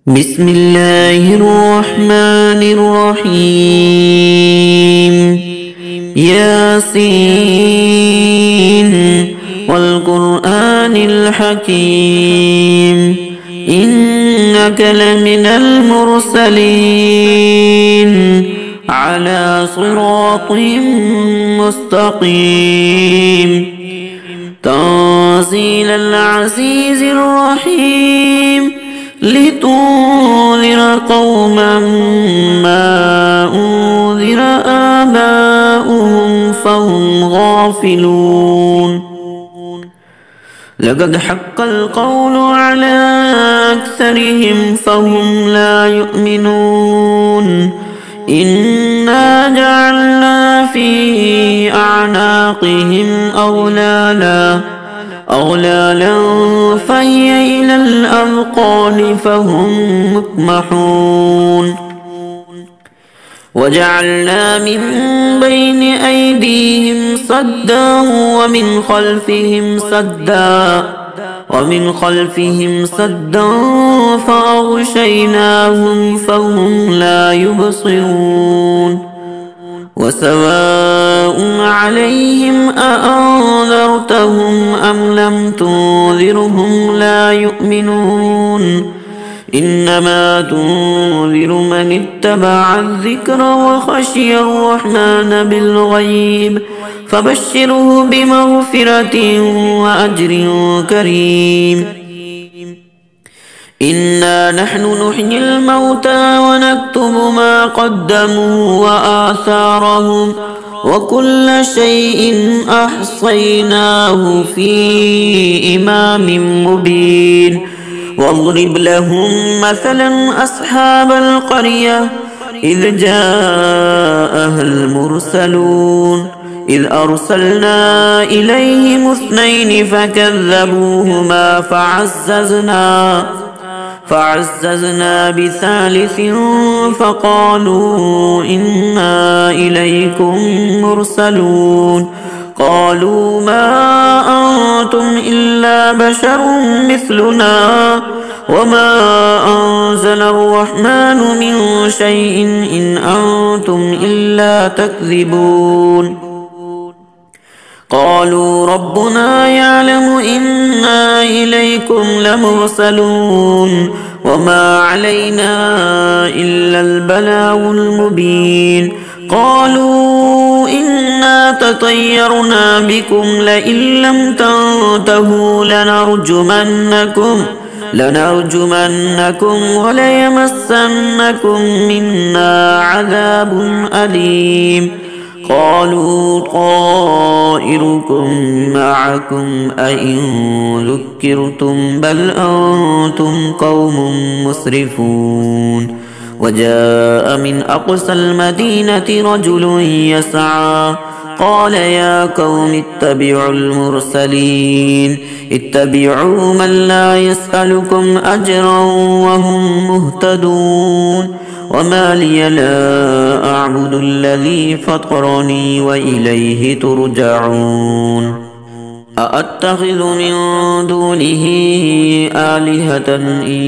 بسم الله الرحمن الرحيم. ياسين والقرآن الحكيم إنك لمن المرسلين على صراط مستقيم تنزيل العزيز الرحيم لتنذر قوما ما أنذر آباؤهم فهم غافلون. لقد حق القول على أكثرهم فهم لا يؤمنون. إنا جعلنا في أعناقهم أغلالا فهي إلى الأذقان فهم مقمحون. وجعلنا من بين أيديهم سدا ومن خلفهم سدا فأغشيناهم فهم لا يبصرون. وسواء عليهم أأنذرتهم أم لم تنذرهم لا يؤمنون. إنما تنذر من اتبع الذكر وخشي الرحمن بالغيب فبشره بمغفرة وأجر كريم. إنا نحن نحيي الموتى ونكتب ما قدموا وآثارهم وكل شيء أحصيناه في إمام مبين. واضرب لهم مثلا أصحاب القرية إذ جاءها المرسلون إذ أرسلنا إليهم 2 فكذبوهما فعززنا بثالث فقالوا إنا إليكم مرسلون. قالوا ما أنتم إلا بشر مثلنا وما أنزل الرحمن من شيء إن أنتم إلا تكذبون. قالوا ربنا يعلم إنا إليكم لمرسلون وما علينا إلا البلاغ المبين. قالوا إنا تطيرنا بكم لئن لم تنتهوا لنرجمنكم وليمسنكم منا عذاب أليم. قالوا طائركم معكم أئن ذكرتم بل أنتم قوم مسرفون. وجاء من أقصى المدينة رجل يسعى قال يا قوم اتبعوا المرسلين اتبعوا من لا يسألكم أجرا وهم مهتدون. وما لي لا أعبد الذي فطرني وإليه ترجعون. أأتخذ من دونه آلهة إن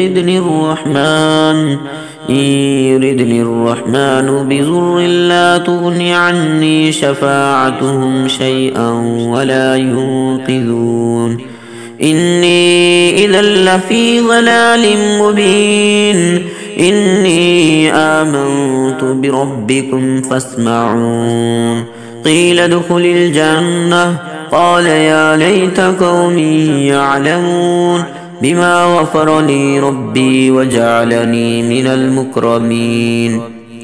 يردني الرحمن بضر لا تغن عني شفاعتهم شيئا ولا ينقذون. إني إذا لفي ضلال مبين. إني آمنت بربكم فاسمعون. قيل ادخل الجنة قال يا ليت قومي يعلمون بما غفر لي ربي وجعلني من المكرمين.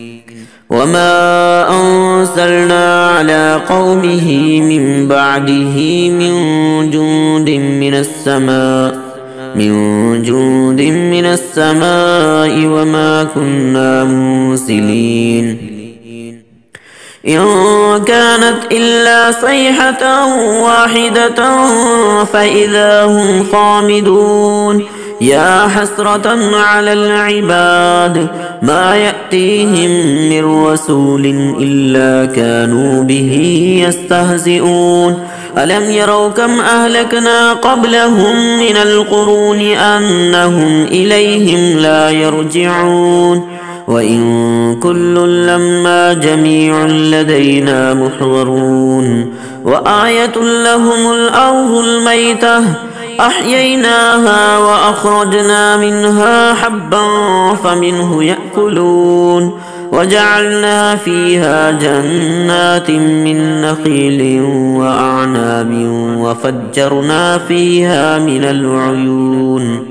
وما أنزلنا على قومه من بعده من جند من السماء وما كنا مرسلين. إن كانت إلا صيحة واحدة فإذا هم خامدون. يا حسرة على العباد ما يأتيهم من رسول إلا كانوا به يستهزئون ألم يروا كم أهلكنا قبلهم من القرون أنهم إليهم لا يرجعون وإن كل لما جميع لدينا محضرون وآية لهم الأرض الميتة أحييناها وأخرجنا منها حبا فمنه يأكلون وجعلنا فيها جنات من نخيل وأعناب وفجرنا فيها من العيون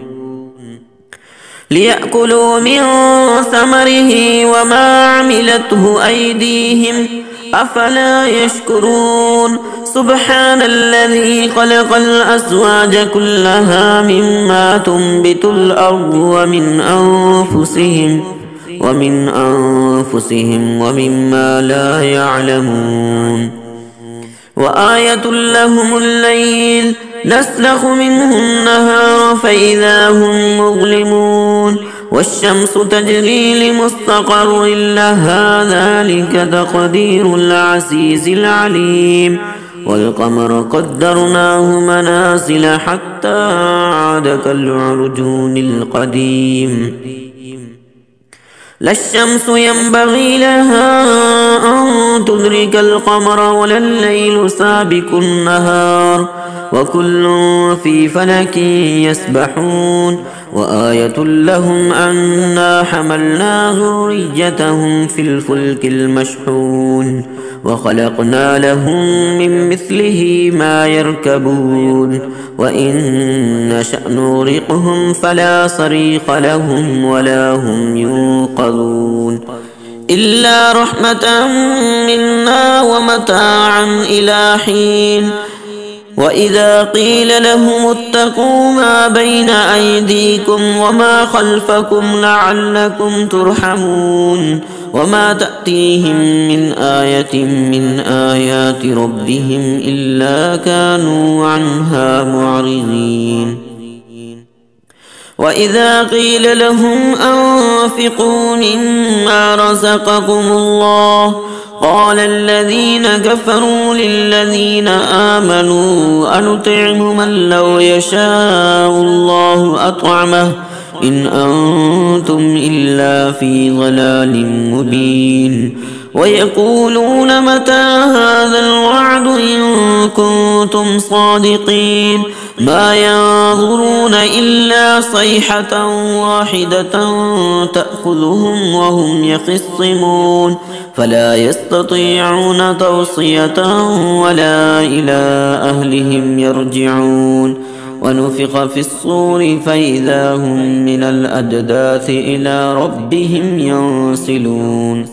ليأكلوا من ثمره وما عملته أيديهم أفلا يشكرون سبحان الذي خلق الأزواج كلها مما تنبت الأرض ومن أنفسهم ومما لا يعلمون وآية لهم الليل نسلخ منه النهار فإذا هم مظلمون والشمس تجري لمستقر لها ذلك تقدير العزيز العليم والقمر قدرناه منازل حتى عاد كالعرجون القديم لا الشمس ينبغي لها أن تدرك القمر ولا الليل سابق النهار وكل في فلك يسبحون وآية لهم أنا حملنا ذريتهم في الفلك المشحون وخلقنا لهم من مثله ما يركبون وإن نشأ نغرقهم فلا صريخ لهم ولا هم ينقذون إلا رحمة منا ومتاعا إلى حين وإذا قيل لهم اتقوا ما بين أيديكم وما خلفكم لعلكم ترحمون وما تأتيهم من آية من آيات ربهم إلا كانوا عنها معرضين وإذا قيل لهم أنفقوا مما رزقكم الله قال الذين كفروا للذين آمنوا أنطعم من لو يشاء الله أطعمه إن أنتم إلا في ضلال مبين ويقولون متى هذا الوعد إن كنتم صادقين ما ينظرون إلا صيحة واحدة تأخذهم وهم يخصمون فلا يستطيعون توصية ولا إلى أهلهم يرجعون ونفخ في الصور فإذا هم من الأجداث إلى ربهم ينسلون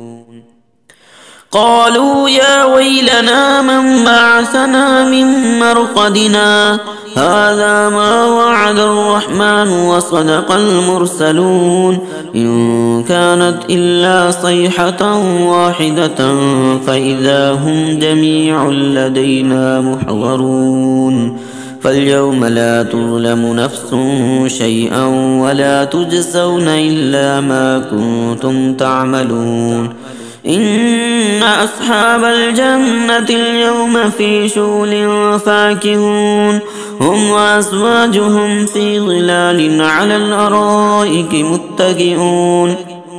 قالوا يا ويلنا من بعثنا من مرقدنا هذا ما وعد الرحمن وصدق المرسلون إن كانت إلا صيحة واحدة فإذا هم جميع لدينا محضرون فاليوم لا تظلم نفس شيئا ولا تجزون إلا ما كنتم تعملون إن أصحاب الجنة اليوم في شغل فاكهون هم وأزواجهم في ظلال على الأرائك متكئون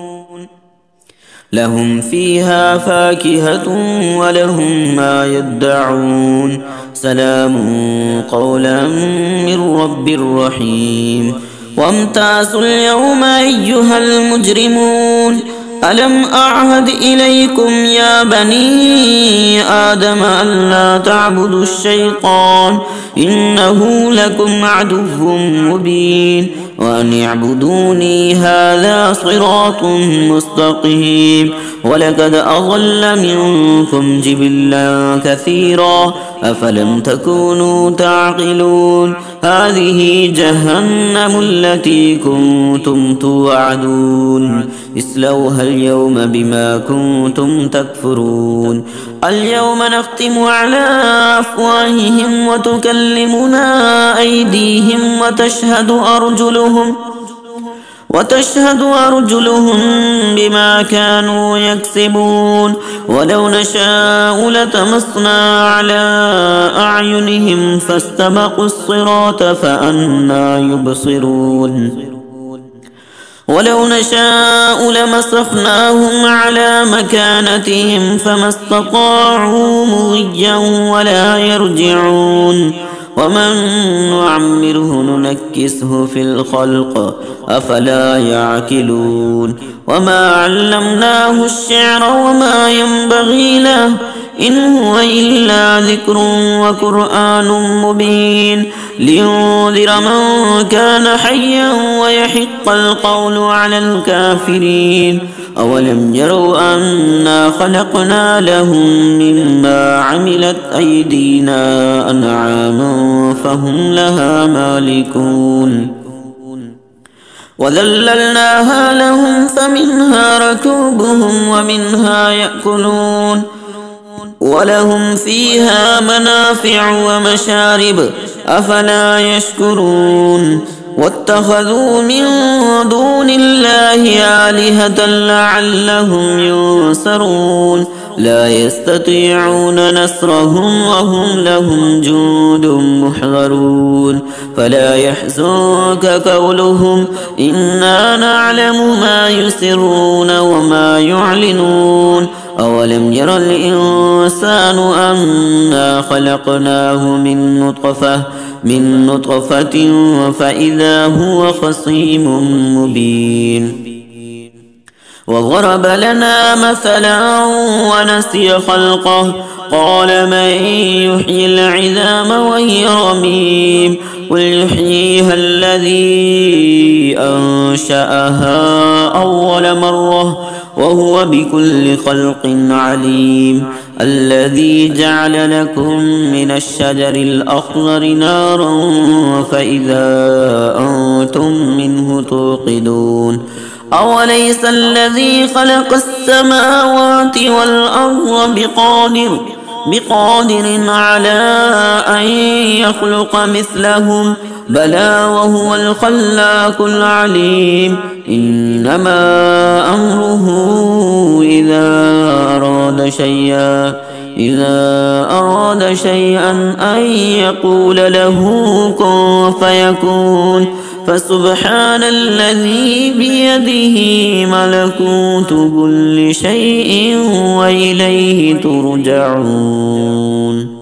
لهم فيها فاكهة ولهم ما يدعون سلام قولا من رب رحيم وامتازوا اليوم أيها المجرمون ألم أعهد إليكم يا بني آدم ألا تعبدوا الشيطان إنه لكم عدو مبين وأن اعبدوني هذا صراط مستقيم ولقد أضل منكم جبلا كثيرا أفلم تكونوا تعقلون هذه جهنم التي كنتم توعدون اصلوها اليوم بما كنتم تكفرون اليوم نختم على أفواههم وتكلمنا أيديهم وتشهد أرجلهم بما كانوا يكسبون ولو نشاء لطمسنا على أعينهم فاستبقوا الصراط فأنى يبصرون ولو نشاء لمسخناهم على مكانتهم فما استطاعوا مضيا ولا يرجعون ومن نعمره ننكسه في الخلق أفلا يعقلون وما علمناه الشعر وما ينبغي له إن هو إلا ذكر وقرآن مبين لينذر من كان حيا ويحق القول على الكافرين أولم يروا أنا خلقنا لهم مما عملت أيدينا أنعاما فهم لها مالكون وذللناها لهم فمنها ركوبهم ومنها يأكلون ولهم فيها منافع ومشارب أفلا يشكرون واتخذوا من دون الله آلهة لعلهم ينصرون لا يستطيعون نصرهم وهم لهم جند محضرون فلا يحزنك قولهم إنا نعلم ما يسرون وما يعلنون أولم ير الإنسان أنا خلقناه من نطفة فإذا هو خصيم مبين وضرب لنا مثلا ونسي خلقه قال من يحيي العظام وهي رميم قل يحييها الذي أنشأها أول مرة وهو بكل خلق عليم الذي جعل لكم من الشجر الأخضر نارا فإذا أنتم منه توقدون أوليس الذي خلق السماوات والأرض بقادر على أن يخلق مثلهم بلى وهو الخلاق العليم إنما أمره إذا أراد شيئا أن يقول له كن فيكون فسبحان الذي بيده ملكوت كل شيء وإليه ترجعون.